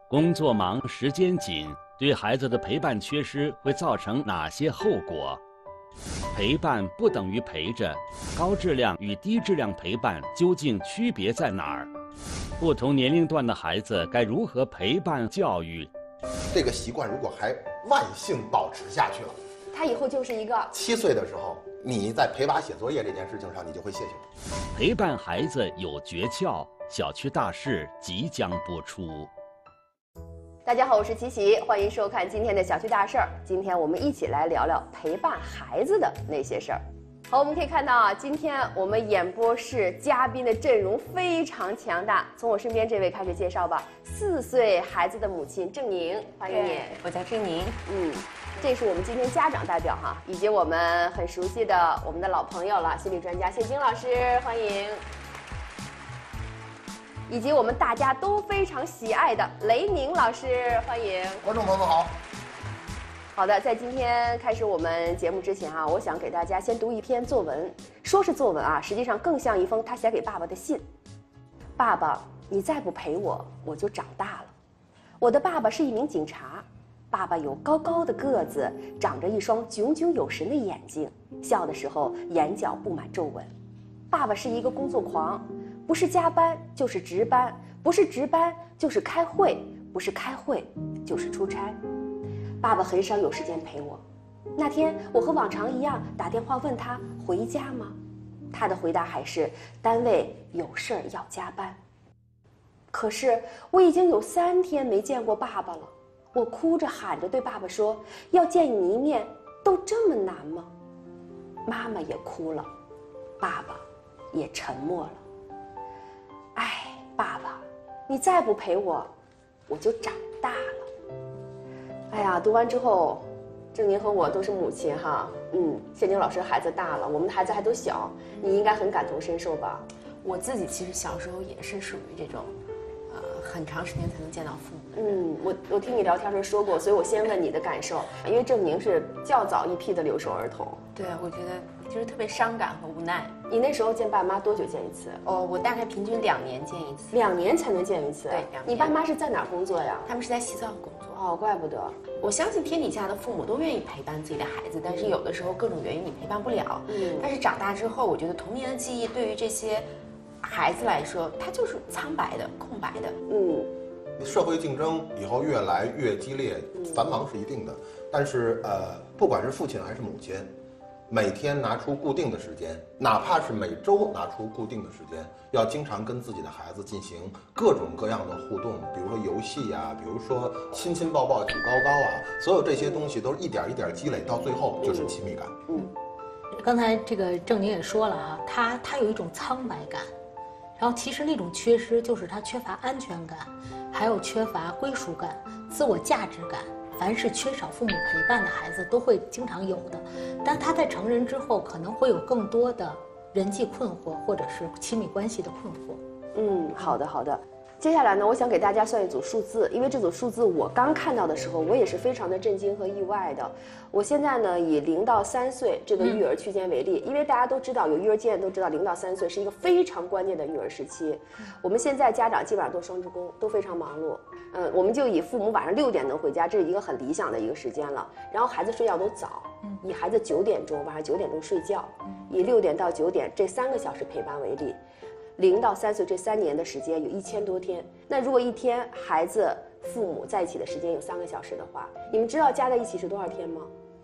工作忙、时间紧，对孩子的陪伴缺失会造成哪些后果？陪伴不等于陪着，高质量与低质量陪伴究竟区别在哪儿？不同年龄段的孩子该如何陪伴教育？ 这个习惯如果还慢性保持下去了， 他以后就是一个 7岁的时候，你在陪娃写作业这件事情上，你就会泄气。 陪伴孩子有诀窍，小区大事即将播出。 大家好，我是琪琪，欢迎收看今天的小区大事儿。今天我们一起来聊聊陪伴孩子的那些事儿。好，我们可以看到啊，今天我们演播室嘉宾的阵容非常强大。从我身边这位开始介绍吧，4岁孩子的母亲郑宁，欢迎你。 我叫郑宁。 这是我们今天家长代表哈，以及我们很熟悉的我们的老朋友了，心理专家谢晶老师，欢迎。以及我们大家都非常喜爱的雷宁老师，欢迎。 观众朋友们好。 好的，在今天开始我们节目之前啊，我想给大家先读一篇作文。说是作文啊，实际上更像一封他写给爸爸的信。爸爸，你再不陪我，我就长大了。我的爸爸是一名警察，爸爸有高高的个子，长着一双炯炯有神的眼睛，笑的时候眼角布满皱纹。爸爸是一个工作狂，不是加班就是值班，不是值班就是开会，不是开会就是出差。爸爸很少有时间陪我。那天我和往常一样打电话问他回家吗？他的回答还是单位有事儿要加班。可是我已经有3天没见过爸爸了，我哭着喊着对爸爸说，要见你一面都这么难吗？妈妈也哭了，爸爸也沉默了。哎，爸爸，你再不陪我，我就长大了。哎呀，读完之后，郑宁和我都是母亲哈，谢晶老师孩子大了，我们的孩子还都小，你应该很感同身受吧？ 我自己其实小时候也是属于这种，很长时间才能见到父母的人。 我听你聊天时说过，所以我先问你的感受，因为郑宁是较早一批的留守儿童。 对，我觉得就是特别伤感和无奈。 你那时候见爸妈多久见一次？ 我大概平均2年见一次。 2年才能见一次？ 对，2年。 你爸妈是在哪儿工作呀？ 他们是在西藏工作。 哦，怪不得。 我相信天底下的父母都愿意陪伴自己的孩子，但是有的时候各种原因你陪伴不了。但是长大之后，我觉得童年的记忆对于这些孩子来说，它就是苍白的、空白的。 社会竞争以后越来越激烈，繁忙是一定的，但是不管是父亲还是母亲，每天拿出固定的时间，哪怕是每周拿出固定的时间，要经常跟自己的孩子进行各种各样的互动，比如说游戏啊，比如说亲亲抱抱举高高啊，所有这些东西都是一点一点积累，到最后就是亲密感。 刚才这个郑宁也说了哈，他有一种苍白感，然后其实那种缺失就是他缺乏安全感，还有缺乏归属感、自我价值感。凡是缺少父母陪伴的孩子都会经常有的，但他在成人之后可能会有更多的人际困惑或者是亲密关系的困惑。 好的。接下来呢，我想给大家算一组数字，因为这组数字我刚看到的时候，我也是非常的震惊和意外的。我现在呢以0到3岁这个育儿区间为例，因为大家都知道有育儿经验都知道0到3岁是一个非常关键的育儿时期。我们现在家长基本上都双职工，都非常忙碌。我们就以父母晚上6点能回家，这是一个很理想的一个时间了。然后孩子睡觉都早，以孩子9点钟晚上9点钟睡觉，以6点到9点这3个小时陪伴为例。0到3岁这3年的时间有1000多天，那如果一天孩子父母在一起的时间有3个小时的话，你们知道加在一起是多少天吗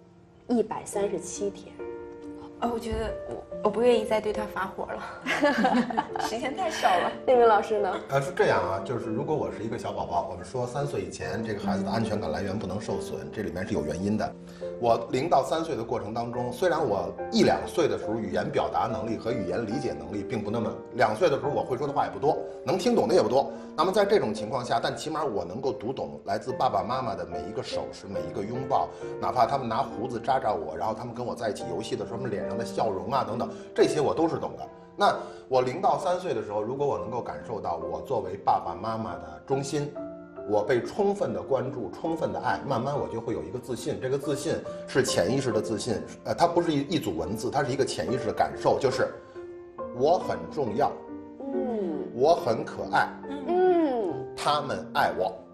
？137天。 我觉得我不愿意再对他发火了，时间太少了。 那位老师呢？ 是这样啊，就是如果我是一个小宝宝，我们说3岁以前这个孩子的安全感来源不能受损，这里面是有原因的。我0到3岁的过程当中，虽然我1、2岁的时候语言表达能力和语言理解能力并不那么，2岁的时候我会说的话也不多，能听懂的也不多。那么在这种情况下，但起码我能够读懂来自爸爸妈妈的每一个手势、每一个拥抱，哪怕他们拿胡子扎扎我，然后他们跟我在一起游戏的时候，他们脸上的笑容啊等等，这些我都是懂的。那我0到3岁的时候，如果我能够感受到我作为爸爸妈妈的中心，我被充分的关注、充分的爱，慢慢我就会有一个自信。这个自信是潜意识的自信，它不是一组文字，它是一个潜意识的感受，就是我很重要，我很可爱，他们爱我。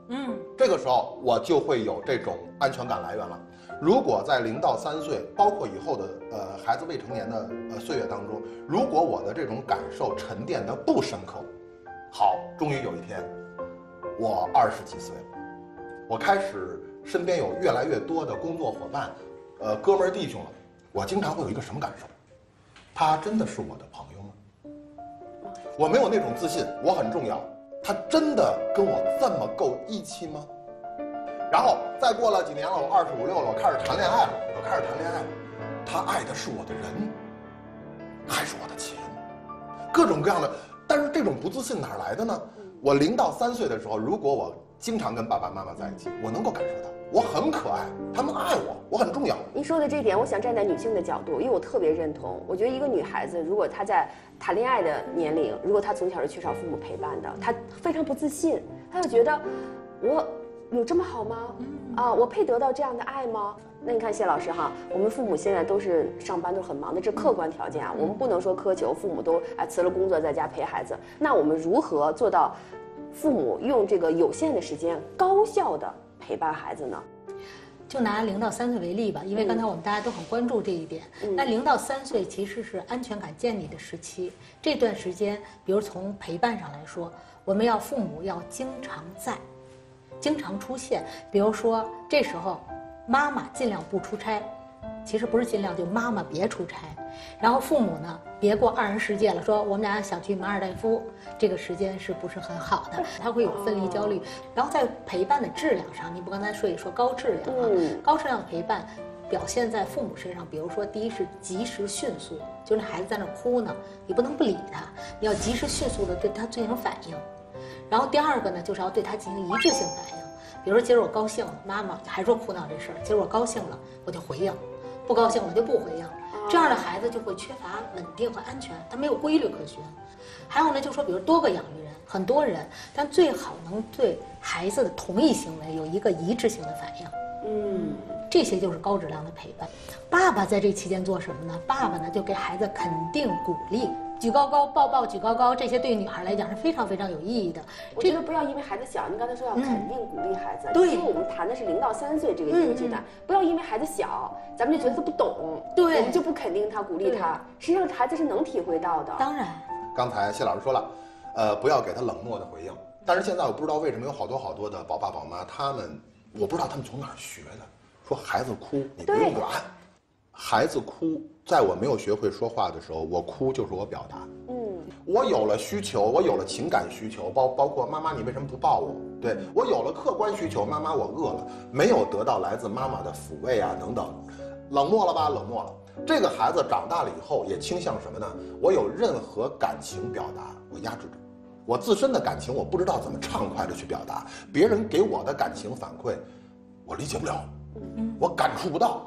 这个时候我就会有这种安全感来源了。如果在0到3岁，包括以后的孩子未成年的岁月当中，如果我的这种感受沉淀的不深刻，好，终于有一天，我20几岁了，我开始身边有越来越多的工作伙伴，哥们儿弟兄了，我经常会有一个什么感受？他真的是我的朋友吗？我没有那种自信，我很重要，他真的跟我这么够义气吗？然后再过了几年了，我25、26了，我开始谈恋爱了，他爱的是我的人，还是我的钱？各种各样的，但是这种不自信哪来的呢？我0到3岁的时候，如果我经常跟爸爸妈妈在一起，我能够感受到我很可爱，他们爱我，我很重要。 您说的这点，我想站在女性的角度，因为我特别认同。我觉得一个女孩子，如果她在谈恋爱的年龄，如果她从小是缺少父母陪伴的，她非常不自信，她就觉得我有这么好吗？我配得到这样的爱吗？那你看谢老师哈，我们父母现在都是上班都很忙的，这客观条件啊，我们不能说苛求父母都辞了工作在家陪孩子。那我们如何做到父母用这个有限的时间高效的陪伴孩子呢？ 就拿0到3岁为例吧，因为刚才我们大家都很关注这一点。那0到3岁其实是安全感建立的时期，这段时间，比如从陪伴上来说，我们父母要经常在，经常出现。比如说这时候，妈妈尽量不出差，其实不是尽量，就妈妈别出差。然后父母呢，别过2人世界了，说我们俩想去马尔代夫，这个时间是不是很好的？他会有分离焦虑。然后在陪伴的质量上，你不刚才说高质量啊，高质量陪伴表现在父母身上，比如说第一是及时迅速，就是孩子在那哭呢，你不能不理他，你要及时迅速的对他进行反应。然后第二个呢，就是要对他进行一致性反应，比如说今儿我高兴了，妈妈还说哭闹这事儿，今儿我高兴了，我就回应；不高兴我就不回应。这样的孩子就会缺乏稳定和安全，他没有规律可循。还有呢，就说比如多个养育人，很多人，但最好能对孩子的同一行为有一个一致性的反应。这些就是高质量的陪伴。爸爸在这期间做什么呢？爸爸呢就给孩子肯定鼓励，举高高、抱抱、举高高，这些对于女孩来讲是非常非常有意义的。 我觉得不要因为孩子小，您刚才说要肯定鼓励孩子， 对， 因为我们谈的是0到3岁这个年龄阶段，不要因为孩子小，咱们就觉得他不懂， 对， 我们就不肯定他、鼓励他。实际上孩子是能体会到的。 当然， 刚才谢老师说了，不要给他冷漠的回应。但是现在我不知道为什么有好多的宝爸宝妈，我不知道他们从哪儿学的，说孩子哭你不用管，孩子哭，在我没有学会说话的时候，我哭就是我表达。我有了需求，我有了情感需求，包括妈妈你为什么不抱我？对，我有了客观需求，妈妈我饿了，没有得到来自妈妈的抚慰啊等等，冷漠了吧？冷漠了。这个孩子长大了以后也倾向什么呢？我有任何感情表达，我压制着。我自身的感情我不知道怎么畅快的去表达，别人给我的感情反馈，我理解不了，我感触不到。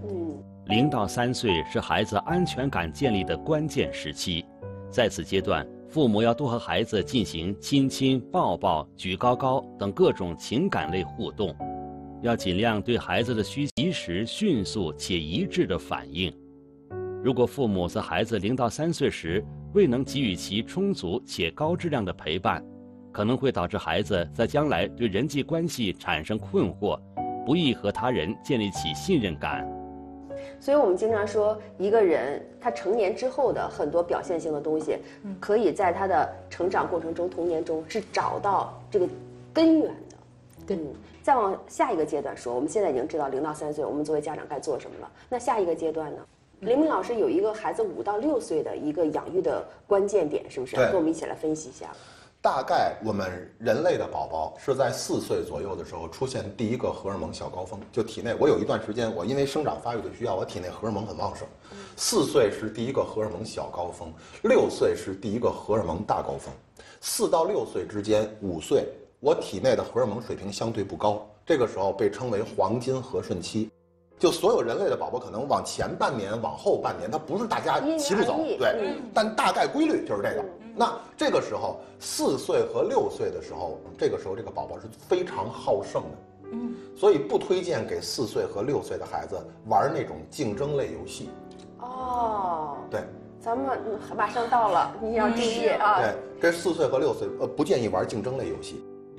0到3岁是孩子安全感建立的关键时期，在此阶段，父母要多和孩子进行亲亲、抱抱、举高高等各种情感类互动，要尽量对孩子的需求及时、迅速且一致的反应。如果父母在孩子0到3岁时未能给予其充足且高质量的陪伴，可能会导致孩子在将来对人际关系产生困惑，不易和他人建立起信任感。 所以我们经常说，一个人他成年之后的很多表现性的东西，可以在他的成长过程中、童年中是找到这个根源的。 对， 再往下一个阶段说，我们现在已经知道0到3岁，我们作为家长该做什么了。那下一个阶段呢？林明老师有一个孩子5到6岁的一个养育的关键点，是不是？跟我们一起来分析一下。 大概我们人类的宝宝是在4岁左右的时候出现第一个荷尔蒙小高峰，就体内我有一段时间，我因为生长发育的需要，我体内荷尔蒙很旺盛。4岁是第一个荷尔蒙小高峰，6岁是第一个荷尔蒙大高峰，4到6岁之间，5岁我体内的荷尔蒙水平相对不高，这个时候被称为黄金和顺期。就所有人类的宝宝可能往前半年、往后半年，它不是大家齐步走，对，但大概规律就是这个。那这个时候4岁和6岁的时候，这个时候这个宝宝是非常好胜的，所以不推荐给4岁和6岁的孩子玩那种竞争类游戏。对， 咱们马上到了，你要注意啊。 对，这4岁和6岁不建议玩竞争类游戏。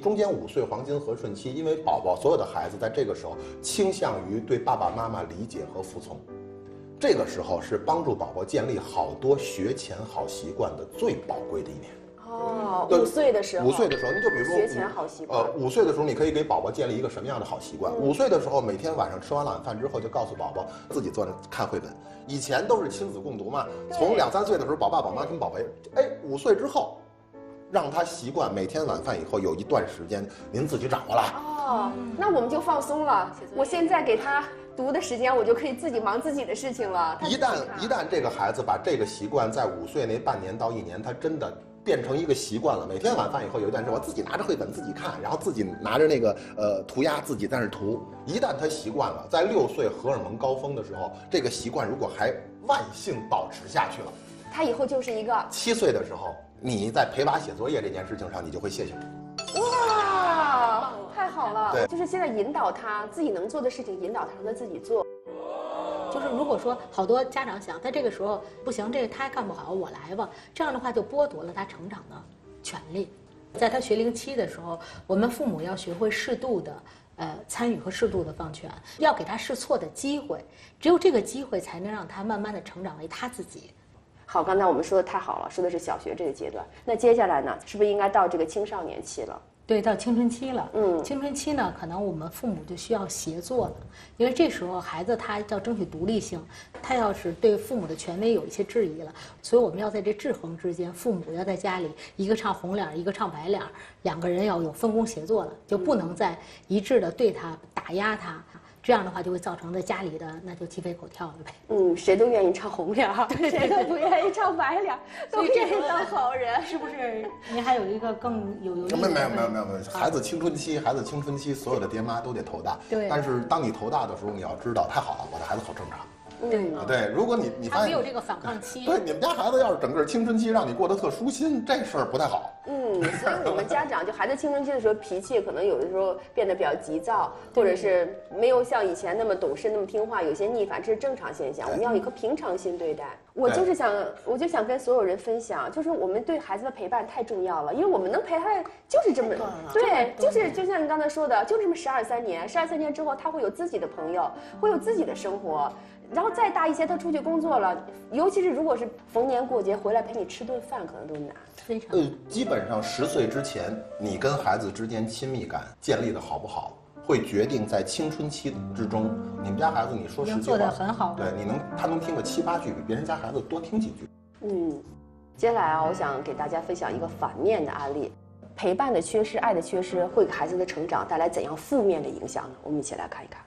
中间5岁黄金和顺期，因为宝宝所有的孩子在这个时候倾向于对爸爸妈妈理解和服从，这个时候是帮助宝宝建立好多学前好习惯的最宝贵的一年。 哦，5岁的时候 ，5岁的时候，你就比如说学前好习惯。 5岁的时候，你可以给宝宝建立一个什么样的好习惯？5岁的时候，每天晚上吃完晚饭之后，就告诉宝宝自己坐着看绘本。以前都是亲子共读嘛，从2、3岁的时候，宝爸宝妈跟宝贝，哎，5岁之后，让他习惯每天晚饭以后有一段时间您自己掌握了。 哦，那我们就放松了。我现在给他读的时间，我就可以自己忙自己的事情了。 一旦这个孩子把这个习惯在5岁那半年到1年，他真的变成一个习惯了。每天晚饭以后有一段时间，我自己拿着绘本自己看，然后自己拿着那个涂鸦自己在那涂。一旦他习惯了，在6岁荷尔蒙高峰的时候，这个习惯如果还万幸保持下去了， 他以后就是一个 7岁的时候，你在陪娃写作业这件事情上，你就会谢谢我。 哇，太好了！ 对， 就是现在引导他自己能做的事情，引导他让他自己做。 就是如果说好多家长想在这个时候不行，这个他干不好，我来吧，这样的话就剥夺了他成长的权利。在他学龄期的时候，我们父母要学会适度的参与和适度的放权，要给他试错的机会，只有这个机会才能让他慢慢的成长为他自己。 好，刚才我们说的太好了，说的是小学这个阶段。那接下来呢，是不是应该到这个青少年期了？ 对，到青春期了。青春期呢，可能我们父母就需要协作了，因为这时候孩子他要争取独立性，他要是对父母的权威有一些质疑了，所以我们要在这制衡之间，父母要在家里一个唱红脸，一个唱白脸，2个人要有分工协作了，就不能再一致的对他打压他。这样的话就会造成在家里的那就鸡飞狗跳了呗。 谁都愿意唱红脸，谁都不愿意唱白脸，都愿意当好人， 是不是？您还有一个更有没有，孩子青春期，所有的爹妈都得头大。 对。 但是当你头大的时候，你要知道，太好了，我的孩子好正常。对，如果你他没有这个反抗期， 对，你们家孩子要是整个青春期让你过得特舒心，这事儿不太好。 所以我们家长就孩子青春期的时候，脾气可能有的时候变得比较急躁，或者是没有像以前那么懂事、那么听话，有些逆反，这是正常现象。我们要以一颗平常心对待。我就想跟所有人分享，就是我们对孩子的陪伴太重要了，因为我们能陪他就是这么对，就像你刚才说的，就这么12、13年，12、13年之后，他会有自己的朋友，会有自己的生活。然后再大一些，他出去工作了，尤其是如果是逢年过节回来陪你吃顿饭，可能都难。 非常。 基本上10岁之前，你跟孩子之间亲密感建立的好不好，会决定在青春期之中，你们家孩子你说10句话做得很好。 对，他能听个7、8句，比别人家孩子多听几句。 接下来啊，我想给大家分享一个反面的案例，陪伴的缺失、爱的缺失，会给孩子的成长带来怎样负面的影响呢？我们一起来看一看。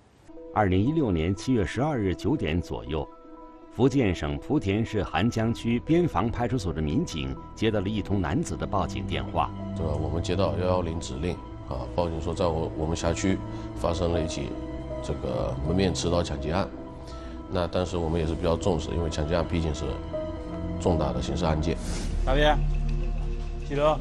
2016年7月12日9点左右，福建省莆田市韩江区边防派出所的民警接到了一通男子的报警电话。 我们接到110指令报警说在我们辖区发生了一起这个门面持刀抢劫案。那但是我们也是比较重视，因为抢劫案毕竟是重大的刑事案件。 哪边？几楼？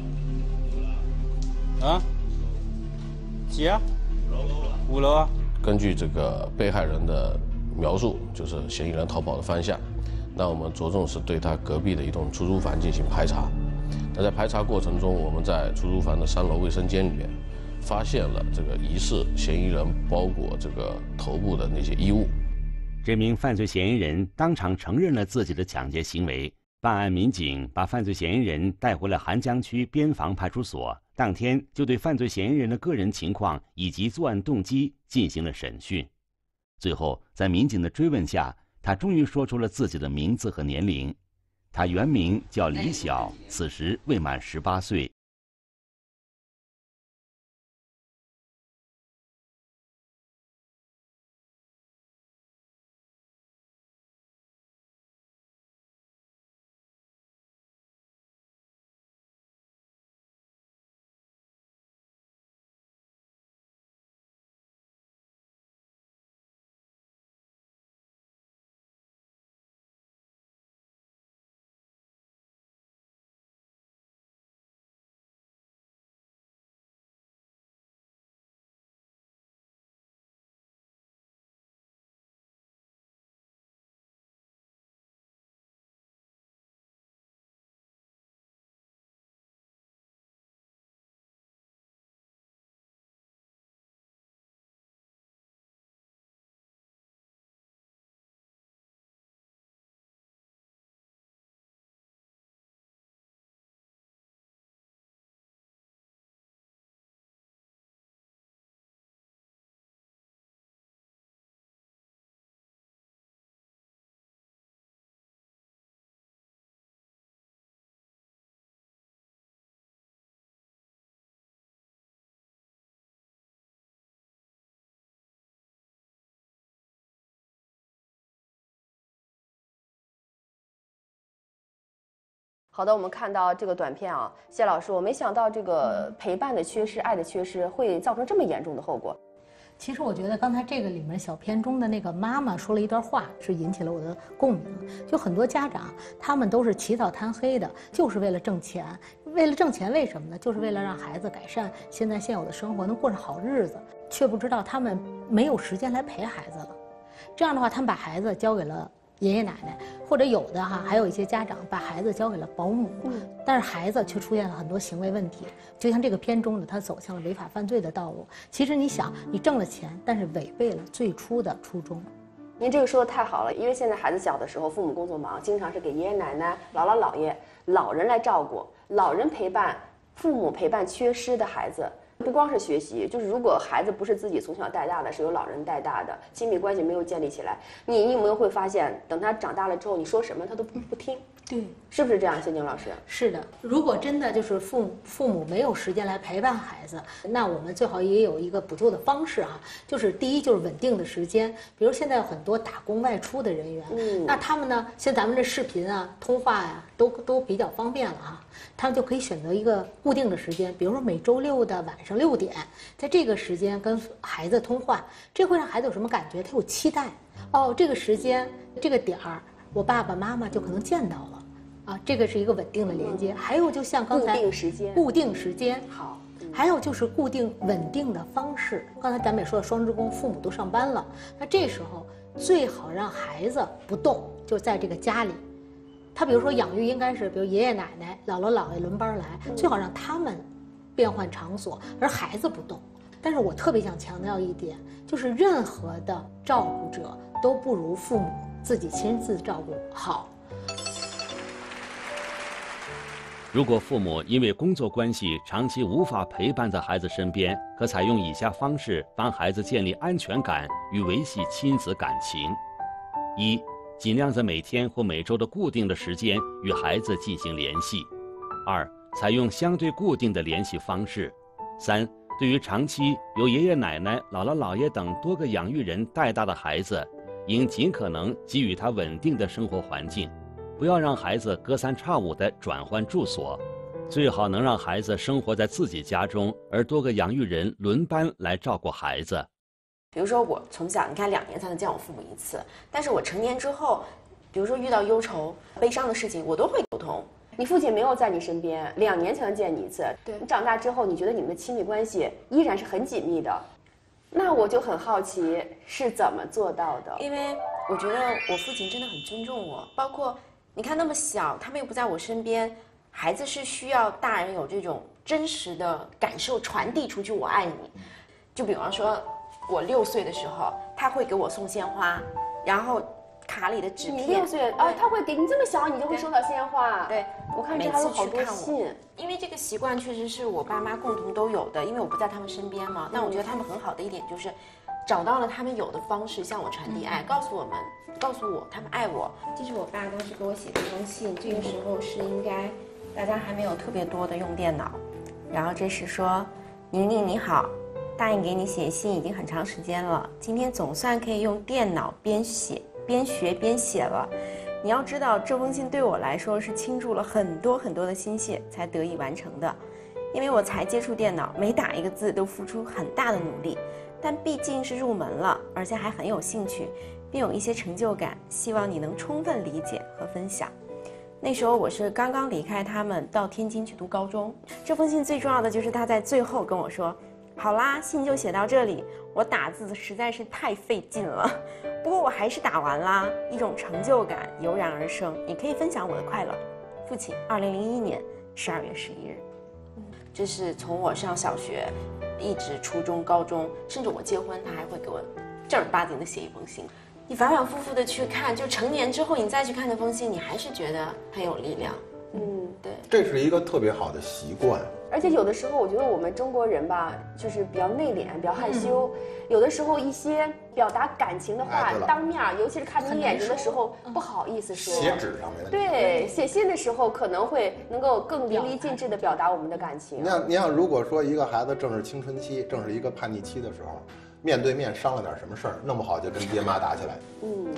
啊？几啊？5楼啊。 根据这个被害人的描述，就是嫌疑人逃跑的方向，那我们着重是对他隔壁的一栋出租房进行排查。那在排查过程中，我们在出租房的3楼卫生间里面发现了这个疑似嫌疑人包裹这个头部的那些衣物。 这名犯罪嫌疑人当场承认了自己的抢劫行为。办案民警把犯罪嫌疑人带回了韩江区边防派出所，当天就对犯罪嫌疑人的个人情况以及作案动机进行了审讯。最后，在民警的追问下，他终于说出了自己的名字和年龄。他原名叫李晓，此时未满18岁。 好的，我们看到这个短片啊，谢老师，我没想到这个陪伴的缺失、爱的缺失会造成这么严重的后果。 其实我觉得刚才这个里面小片中的那个妈妈说了一段话，是引起了我的共鸣。就很多家长，他们都是起早贪黑的，就是为了挣钱。为了挣钱，为什么呢？就是为了让孩子改善现有的生活，能过上好日子，却不知道他们没有时间来陪孩子了。这样的话，他们把孩子交给了爷爷奶奶，或者有的还有一些家长把孩子交给了保姆，但是孩子却出现了很多行为问题，就像这个片中的他走向了违法犯罪的道路。其实你想，你挣了钱，但是违背了最初的初衷。 您这个说的太好了，因为现在孩子小的时候，父母工作忙，经常是给爷爷奶奶、姥姥姥爷、老人来照顾，老人陪伴，父母陪伴缺失的孩子。不光是学习，就是如果孩子不是自己从小带大的，是由老人带大的，亲密关系没有建立起来，你有没有会发现，等他长大了之后，你说什么他都不听？ 对， 是不是这样，谢静老师？ 是的，如果真的就是父母没有时间来陪伴孩子，那我们最好也有一个补救的方式就是第一就是稳定的时间，比如现在有很多打工外出的人员，那他们呢，像咱们这视频通话都比较方便了他们就可以选择一个固定的时间，比如说每周六的晚上6点，在这个时间跟孩子通话，这会让孩子有什么感觉？他有期待哦，这个时间这个点儿，我爸爸妈妈就可能见到了。这个是一个稳定的连接。还有就像刚才固定时间好，还有就是固定稳定的方式。刚才咱们也说了，双职工，父母都上班了，那这时候最好让孩子不动，就在这个家里。他比如说养育应该是，比如爷爷奶奶、姥姥姥爷轮班来，最好让他们变换场所，而孩子不动。但是我特别想强调一点，就是任何的照顾者都不如父母自己亲自照顾好。 如果父母因为工作关系长期无法陪伴在孩子身边，可采用以下方式帮孩子建立安全感与维系亲子感情：一、尽量在每天或每周的固定的时间与孩子进行联系；二、采用相对固定的联系方式；三、对于长期由爷爷奶奶、姥姥姥爷等多个养育人带大的孩子，应尽可能给予他稳定的生活环境。不要让孩子隔三差五地转换住所，最好能让孩子生活在自己家中，而多个养育人轮班来照顾孩子。 比如说我从小，你看2年才能见我父母一次，但是我成年之后，比如说遇到忧愁、悲伤的事情，我都会沟通。 你父亲没有在你身边，2年才能见你一次。对，你长大之后，你觉得你们的亲密关系依然是很紧密的，那我就很好奇是怎么做到的？ 因为我觉得我父亲真的很尊重我，包括。你看那么小，他们又不在我身边，孩子是需要大人有这种真实的感受传递出去，我爱你。就比方说，我6岁的时候，他会给我送鲜花，然后卡里的纸片。 你6岁他会给你这么小，你就会收到鲜花。 对， 我看这还有好多信。 因为这个习惯确实是我爸妈共同都有的，因为我不在他们身边嘛。但我觉得他们很好的一点就是，找到了他们有的方式向我传递爱，告诉我他们爱我。这是我爸当时给我写的一封信，这个时候是应该大家还没有特别多的用电脑。然后这是说，宁宁你好，答应给你写信已经很长时间了，今天总算可以用电脑边学边写了。你要知道，这封信对我来说是倾注了很多的心血才得以完成的，因为我才接触电脑，每打一个字都付出很大的努力，但毕竟是入门了，而且还很有兴趣，并有一些成就感，希望你能充分理解和分享。那时候我是刚刚离开他们到天津去读高中。这封信最重要的就是他在最后跟我说，好啦，信就写到这里，我打字实在是太费劲了，不过我还是打完啦，一种成就感油然而生，你可以分享我的快乐。父亲，2001年12月11日。这是从我上小学一直初中、高中，甚至我结婚，他还会给我正儿八经的写一封信。你反反复复的去看，就成年之后你再去看那封信，你还是觉得很有力量。对， 这是一个特别好的习惯。 而且有的时候，我觉得我们中国人吧，就是比较内敛、比较害羞。有的时候一些表达感情的话，当面，尤其是看你眼睛的时候，不好意思说。 写纸上面的。 对，写信的时候可能会能够更淋漓尽致地表达我们的感情。 你像如果说一个孩子正是青春期，正是一个叛逆期的时候，面对面商量点什么事儿，弄不好就跟爹妈打起来。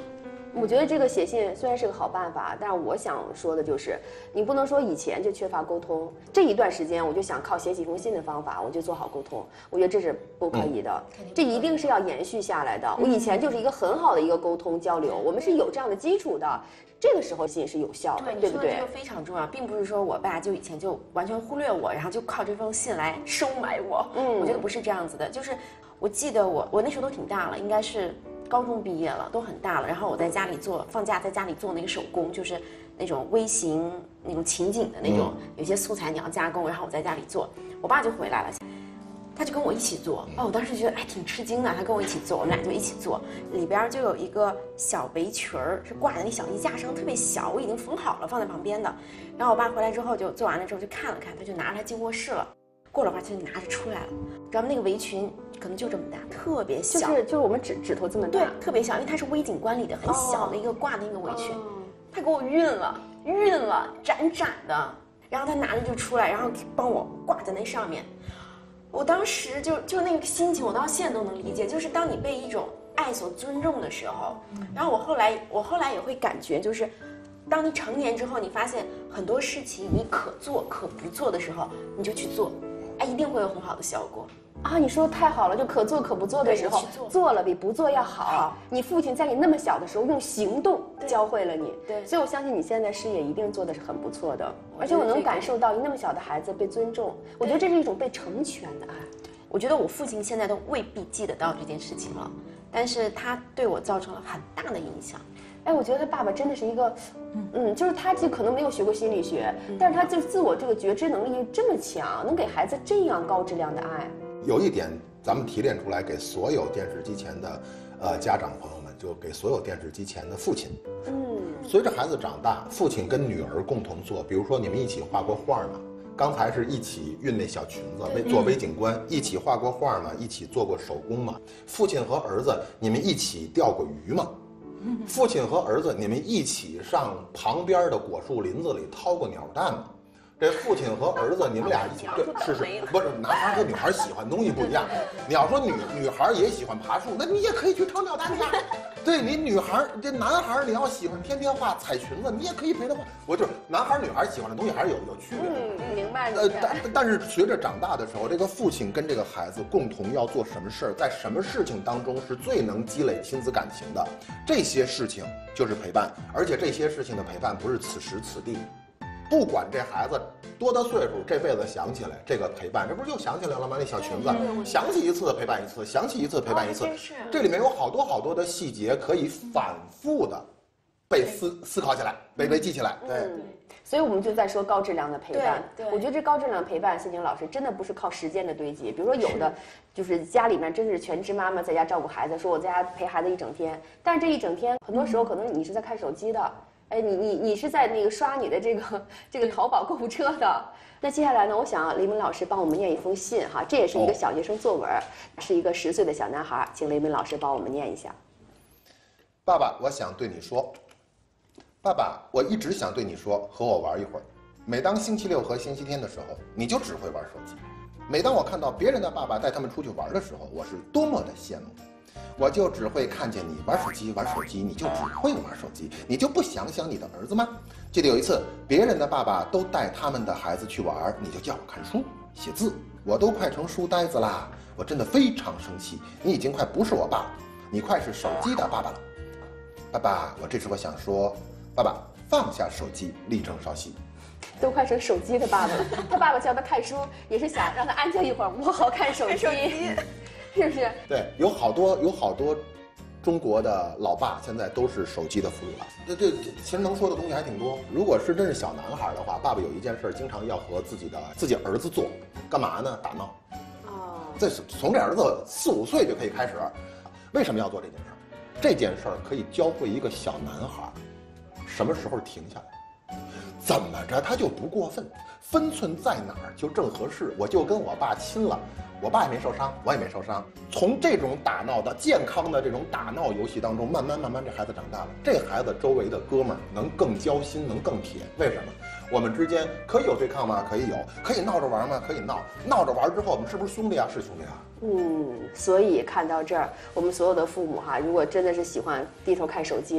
我觉得这个写信虽然是个好办法，但是我想说的就是，你不能说以前就缺乏沟通，这一段时间我就想靠写几封信的方法，我就做好沟通，我觉得这是不可以的，这一定是要延续下来的。我以前就是一个很好的一个沟通交流，我们是有这样的基础的，这个时候信是有效的，对不对？ 这个非常重要，并不是说我爸就以前就完全忽略我，然后就靠这封信来收买我。我觉得不是这样子的，就是我记得我那时候都挺大了，应该是。高中毕业了，都很大了。然后我在家里做，放假在家里做那个手工，就是那种微型那种情景的那种，有些素材你要加工，然后我在家里做。我爸就回来了，他就跟我一起做。我当时觉得还挺吃惊的，他跟我一起做，我们俩就一起做。里边就有一个小围裙儿，是挂在那小衣架上，特别小，我已经缝好了放在旁边的。然后我爸回来之后就做完了之后就看了看，他就拿着它进卧室了。过了会儿他就拿着出来了，知道吗？那个围裙可能就这么大，特别小， 就是我们指头这么大， 对，特别小，因为它是微景观里的很小的一个挂的一个围裙，他给我熨了，展的，然后他拿着就出来，然后帮我挂在那上面。我当时就那个心情，我到现在都能理解，就是当你被一种爱所尊重的时候，然后我后来也会感觉就是。当你成年之后，你发现很多事情你可做可不做的时候，你就去做，一定会有很好的效果。 啊，你说的太好了，就可做可不做的时候，做了比不做要好。你父亲在你那么小的时候用行动教会了你， 对， 所以我相信你现在事业一定做的是很不错的，而且我能感受到那么小的孩子被尊重，我觉得这是一种被成全的爱。 我觉得我父亲现在都未必记得到这件事情了，但是他对我造成了很大的影响。 我觉得他爸爸真的是一个，就是他就可能没有学过心理学，但是他就自我这个觉知能力这么强，能给孩子这样高质量的爱。 有一点咱们提炼出来给所有电视机前的家长朋友们，就给所有电视机前的父亲。随着孩子长大，父亲跟女儿共同做，比如说你们一起画过画吗？刚才是一起熨那小裙子，做微景观，一起画过画吗？一起做过手工吗？父亲和儿子，你们一起钓过鱼吗？父亲和儿子，你们一起上旁边的果树林子里掏过鸟蛋吗？这父亲和儿子，你们俩一起，对，不是男孩和女孩喜欢东西不一样。你要说女孩也喜欢爬树，那你也可以去掏鸟蛋去。对你女孩，这男孩你要喜欢天天画彩裙子，你也可以陪他画。我就是男孩女孩喜欢的东西还是有区别。 明白。 但是随着长大的时候，这个父亲跟这个孩子共同要做什么事儿，在什么事情当中是最能积累亲子感情的，这些事情就是陪伴，而且这些事情的陪伴不是此时此地。不管这孩子多大岁数，这辈子想起来这个陪伴，这不是又想起来了吗？那小裙子，想起一次陪伴一次，想起一次陪伴一次。这里面有好多的细节可以反复的被思考起来，被记起来。对， 所以我们就在说高质量的陪伴。 对， 我觉得这高质量的陪伴，欣晴老师真的不是靠时间的堆积。比如说有的就是家里面真是全职妈妈在家照顾孩子，说我在家陪孩子一整天，但是这一整天很多时候可能你是在看手机的。你是在那个刷你的这个淘宝购物车的。那接下来呢，我想雷蒙老师帮我们念一封信哈，这也是一个小学生作文，是一个10岁的小男孩，请雷蒙老师帮我们念一下。 爸爸，我想对你说，爸爸，我一直想对你说，和我玩一会儿。每当星期六和星期天的时候，你就只会玩手机。每当我看到别人的爸爸带他们出去玩的时候，我是多么的羡慕。我就只会看见你玩手机，你就只会玩手机，你就不想想你的儿子吗？记得有一次，别人的爸爸都带他们的孩子去玩，你就叫我看书、写字，我都快成书呆子啦！我真的非常生气，你已经快不是我爸，你快是手机的爸爸了。爸爸，我这时候想说，爸爸放下手机，立正稍息。 都快成手机的爸爸了，他爸爸叫他看书，也是想让他安静一会儿，我好看手机。是不是？ 对，有好多中国的老爸现在都是手机的俘虏了。这其实能说的东西还挺多。如果是真是小男孩的话，爸爸有一件事经常要和自己儿子做，干嘛呢？打闹。这从这儿子4、5岁就可以开始。为什么要做这件事儿？这件事儿可以教会一个小男孩什么时候停下来，怎么着他就不过分，分寸在哪儿就正合适。我就跟我爸亲了。我爸也没受伤，我也没受伤。从这种打闹的健康的这种打闹游戏当中，慢慢这孩子长大了，这孩子周围的哥们儿能更交心，能更铁。为什么？我们之间可以有对抗吗？可以有。可以闹着玩吗？可以闹。闹着玩之后，我们是不是兄弟啊？是兄弟啊。 所以看到这儿，我们所有的父母哈，如果真的是喜欢低头看手机的，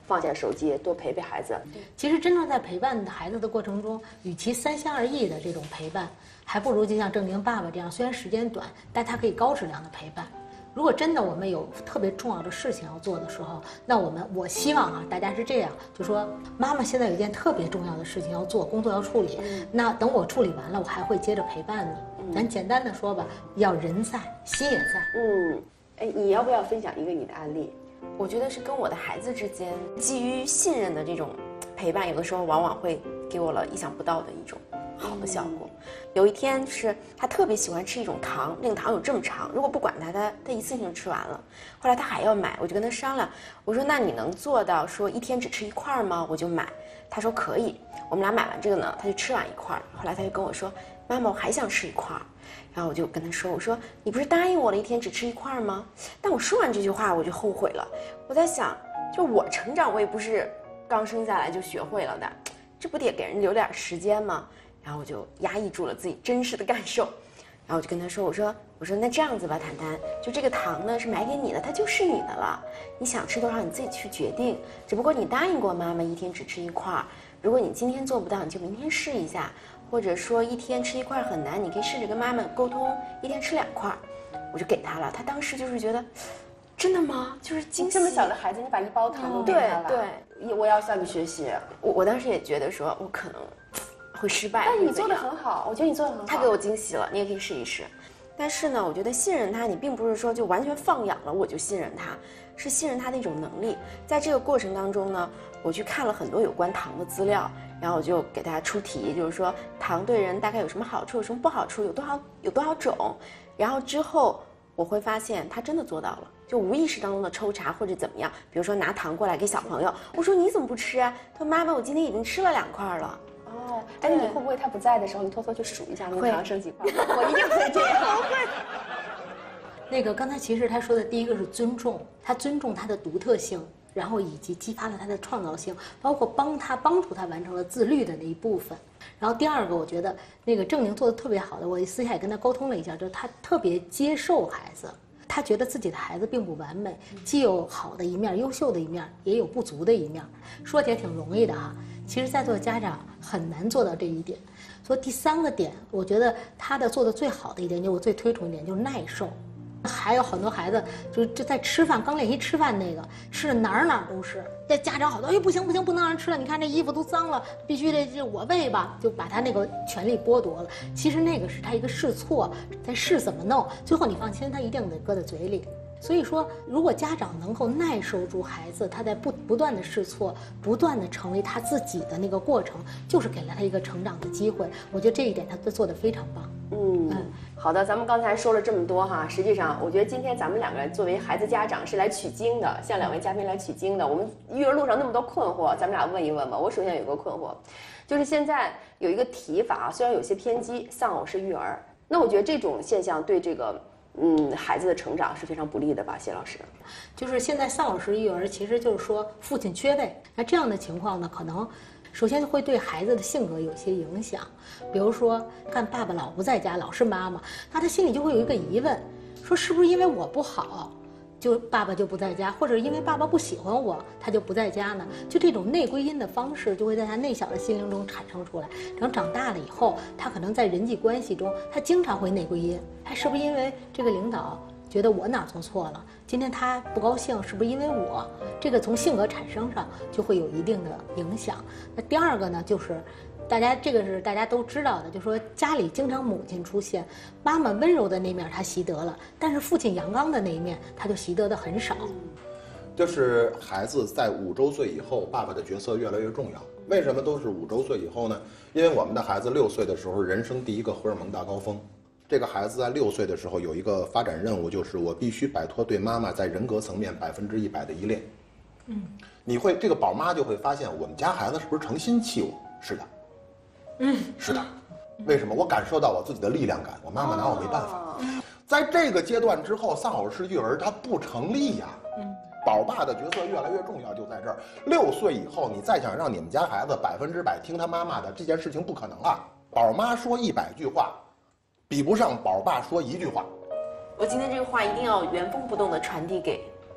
放下手机，多陪陪孩子。 其实真正在陪伴孩子的过程中，与其三心二意的这种陪伴，还不如就像正宁爸爸这样，虽然时间短，但他可以高质量的陪伴。如果真的我们有特别重要的事情要做的时候，那我希望大家是这样，就说妈妈现在有一件特别重要的事情要做，工作要处理，那等我处理完了，我还会接着陪伴你。咱简单的说吧，要人在，心也在。 你要不要分享一个你的案例？ 我觉得是跟我的孩子之间基于信任的这种陪伴，有的时候往往会给我了意想不到的一种好的效果。有一天是他特别喜欢吃一种糖，那个糖有这么长，如果不管他一次性吃完了。后来他还要买，我就跟他商量，我说那你能做到说一天只吃一块吗？我就买。他说可以。我们俩买完这个呢，他就吃完一块，后来他就跟我说，妈妈我还想吃一块。然后我就跟他说，我说你不是答应我了一天只吃一块吗？但我说完这句话我就后悔了。我在想，就我成长我也不是刚生下来就学会了的，这不得给人留点时间吗？然后我就压抑住了自己真实的感受，然后我就跟他说，我说那这样子吧，坦坦，就这个糖呢是买给你的，它就是你的了，你想吃多少你自己去决定，只不过你答应过妈妈一天只吃一块，如果你今天做不到，你就明天试一下，或者说一天吃一块很难，你可以试着跟妈妈沟通，一天吃2块。我就给他了，他当时就是觉得，真的吗？就是惊喜。 这么小的孩子，你把一包糖都给他了。对，我要向你学习。 我当时也觉得说，我可能会失败。 但你做的很好，我觉得你做的很好。 他给我惊喜了，你也可以试一试。但是呢，我觉得信任他，你并不是说就完全放养了我就信任他，是信任他的一种能力。在这个过程当中呢，我去看了很多有关糖的资料，然后我就给大家出题，就是说糖对人大概有什么好处，有什么不好处，有多少种。然后之后我会发现他真的做到了，就无意识当中的抽查或者怎么样，比如说拿糖过来给小朋友，我说你怎么不吃啊？他说妈妈，我今天已经吃了2块了。 哦，哎，你会不会他不在的时候，你偷偷去数一下那个糖剩几块？我一定会这样。 我会。 那个刚才其实他说的第一个是尊重，他尊重他的独特性，然后以及激发了他的创造性，包括帮助他完成了自律的那一部分。然后第二个，我觉得那个郑宁做的特别好的，我私下也跟他沟通了一下，就是他特别接受孩子，他觉得自己的孩子并不完美，既有好的一面、优秀的一面，也有不足的一面。说起来挺容易的哈，其实在座的家长很难做到这一点。所以第3个点，我觉得他做的最好的一点，就我最推崇一点就是耐受。还有很多孩子就在吃饭，刚练习吃饭那个，吃的哪儿都是。这家长好多，哎不行，不能让人吃了，你看这衣服都脏了，必须得我喂吧，就把他那个权利剥夺了。其实那个是他一个试错，在试怎么弄，最后你放心，他一定得搁在嘴里。所以说，如果家长能够耐受住孩子，他在不断的试错，不断的成为他自己的那个过程，就是给了他一个成长的机会。我觉得这一点他做得非常棒。 好的，咱们刚才说了这么多哈，实际上我觉得今天咱们2个人作为孩子家长是来取经的，向2位嘉宾来取经的。我们育儿路上那么多困惑，咱们俩问一问吧。我首先有个困惑，就是现在有一个提法，虽然有些偏激，丧偶式育儿。那我觉得这种现象对这个孩子的成长是非常不利的吧，谢老师？ 就是现在丧偶式育儿，其实就是说父亲缺位，那这样的情况呢，可能首先会对孩子的性格有些影响。比如说看爸爸老不在家，老是妈妈，那他心里就会有一个疑问，说是不是因为我不好，就爸爸就不在家，或者因为爸爸不喜欢我，他就不在家呢？就这种内归因的方式就会在他内小的心灵中产生出来。等长大了以后，他可能在人际关系中，他经常会内归因，是不是因为这个领导觉得我哪做错了，今天他不高兴，是不是因为我？这个从性格产生上就会有一定的影响。那第二个呢，就是大家都知道的，就是说家里经常母亲出现，妈妈温柔的那面他习得了，但是父亲阳刚的那一面他就习得的很少。 就是孩子在5周岁以后，爸爸的角色越来越重要。为什么都是5周岁以后呢？因为我们的孩子6岁的时候，人生第一个荷尔蒙大高峰。这个孩子在6岁的时候有一个发展任务，就是我必须摆脱对妈妈在人格层面100%的依恋。这个宝妈就会发现，我们家孩子是不是诚心气我？是的，是的。为什么？我感受到我自己的力量感，我妈妈拿我没办法。在这个阶段之后，丧偶式育儿它不成立呀。宝爸的角色越来越重要，就在这儿。6岁以后，你再想让你们家孩子100%听他妈妈的，这件事情不可能了。宝妈说100句话，比不上宝爸说1句话。 我今天这个话一定要原封不动地传递给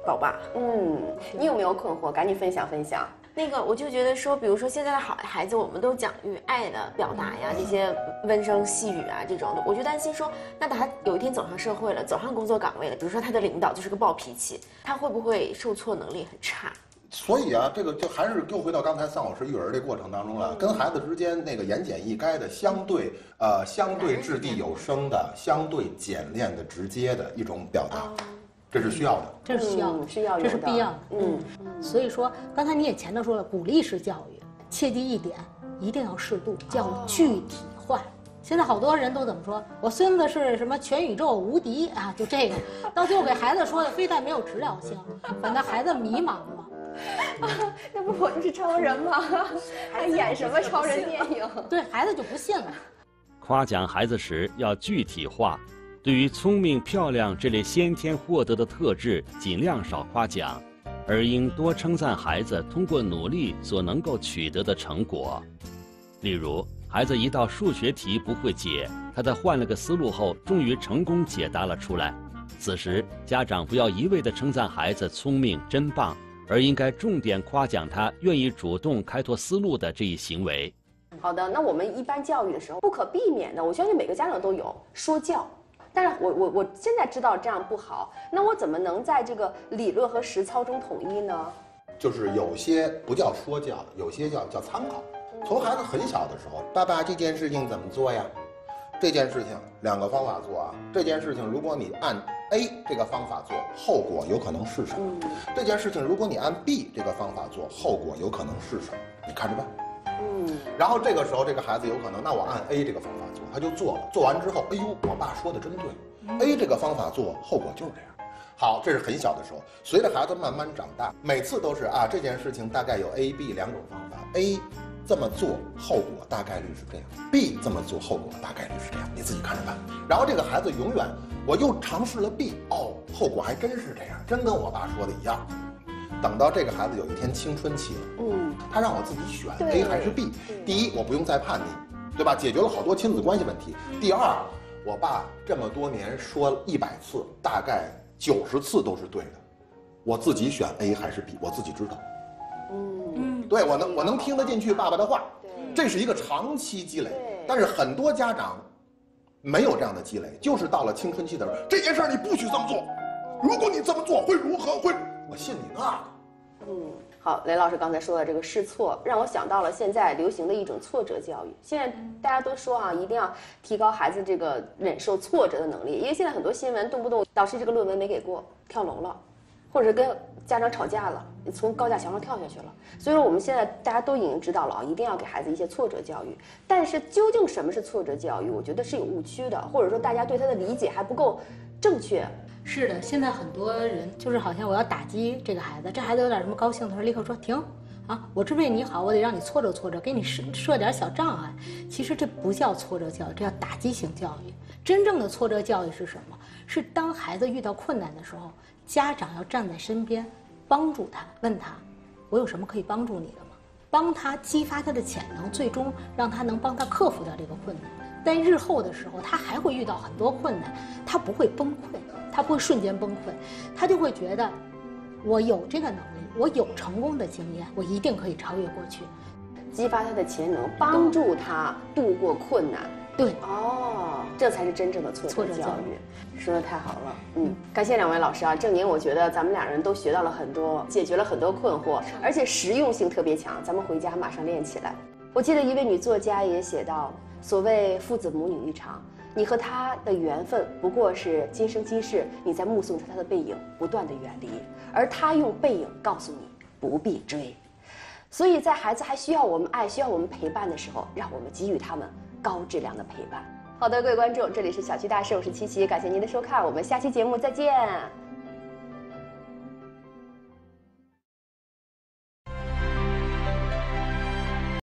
宝爸。 你有没有困惑？赶紧分享分享。 那个我就觉得说，比如说现在的孩子，我们都讲于爱的表达呀，这些温声细语啊这种的，我就担心说，那他有一天走上社会了，走上工作岗位了，比如说他的领导就是个暴脾气，他会不会受挫能力很差？ 所以啊，这个就还是又回到刚才桑老师育儿这过程当中了，跟孩子之间那个言简意赅的、相对掷地有声的、相对简练的、直接的一种表达。这是需要的， 这是需要的，这是必要的。所以说，刚才你也前头说了，鼓励式教育，切记一点，一定要适度，叫具体化。现在好多人都怎么说？我孙子是什么全宇宙无敌啊？就这个，到最后给孩子说的非但没有指导性，反倒孩子迷茫了。 那不我就是超人吗？还演什么超人电影？ 对孩子就不信了。 夸奖孩子时要具体化。对于聪明、漂亮这类先天获得的特质，尽量少夸奖，而应多称赞孩子通过努力所能够取得的成果。例如，孩子一道数学题不会解，他在换了个思路后，终于成功解答了出来。此时，家长不要一味地称赞孩子聪明、真棒，而应该重点夸奖他愿意主动开拓思路的这一行为。 好的，那我们一般教育的时候，不可避免的，我相信每个家长都有说教。但是我现在知道这样不好，那我怎么能在这个理论和实操中统一呢？ 就是有些不叫说教，有些叫参考。从孩子很小的时候，爸爸这件事情怎么做呀？这件事情2个方法做啊。这件事情如果你按 A 这个方法做，后果有可能是什么？这件事情如果你按 B 这个方法做，后果有可能是什么？你看着办。然后这个时候这个孩子有可能，那我按 A 这个方法做，他就做了。做完之后，哎呦，我爸说的真对，A 这个方法做，后果就是这样。好，这是很小的时候。随着孩子慢慢长大，每次都是啊，这件事情大概有 A、B 2种方法。A 这么做，后果大概率是这样 ；B 这么做，后果大概率是这样。你自己看着办。然后这个孩子永远，我又尝试了 B， 哦，后果还真是这样，真跟我爸说的一样。等到这个孩子有一天青春期了，他让我自己选 A 还是 B。第一，我不用再叛逆，对吧？解决了好多亲子关系问题。第二，我爸这么多年说100次，大概90次都是对的。我自己选 A 还是 B， 我自己知道。对，我能听得进去爸爸的话。这是一个长期积累。但是很多家长没有这样的积累，就是到了青春期的时候，这件事你不许这么做，如果你这么做会如何？会。我信你那个。 好，雷老师刚才说的这个试错，让我想到了现在流行的一种挫折教育。现在大家都说啊，一定要提高孩子这个忍受挫折的能力，因为现在很多新闻动不动导师这个论文没给过，跳楼了，或者跟家长吵架了，从高架桥上跳下去了。所以说我们现在大家都已经知道了啊，一定要给孩子一些挫折教育。但是究竟什么是挫折教育，我觉得是有误区的，或者说大家对它的理解还不够正确。 是的，现在很多人就是好像我要打击这个孩子，这孩子有点什么高兴的时候，立刻说停啊，我是为你好，我得让你挫折挫折，给你设点小障碍。其实这不叫挫折教育，这叫打击型教育。真正的挫折教育是什么？是当孩子遇到困难的时候，家长要站在身边，帮助他，问他，我有什么可以帮助你的吗？帮他激发他的潜能，最终让他能帮他克服掉这个困难。在日后的时候，他还会遇到很多困难，他不会崩溃。他不会瞬间崩溃，他就会觉得，我有这个能力，我有成功的经验，我一定可以超越过去， 激发他的潜能，帮助他度过困难。 对， 这才是真正的挫折教育。说的太好了，感谢2位老师啊，郑宁，我觉得咱们2人都学到了很多，解决了很多困惑，而且实用性特别强，咱们回家马上练起来。我记得一位女作家也写道，所谓父子母女一场。你和他的缘分不过是今生今世，你在目送着他的背影不断的远离，而他用背影告诉你不必追。所以在孩子还需要我们爱、需要我们陪伴的时候，让我们给予他们高质量的陪伴。好的，各位观众，这里是小区大事，我是七七，感谢您的收看，我们下期节目再见。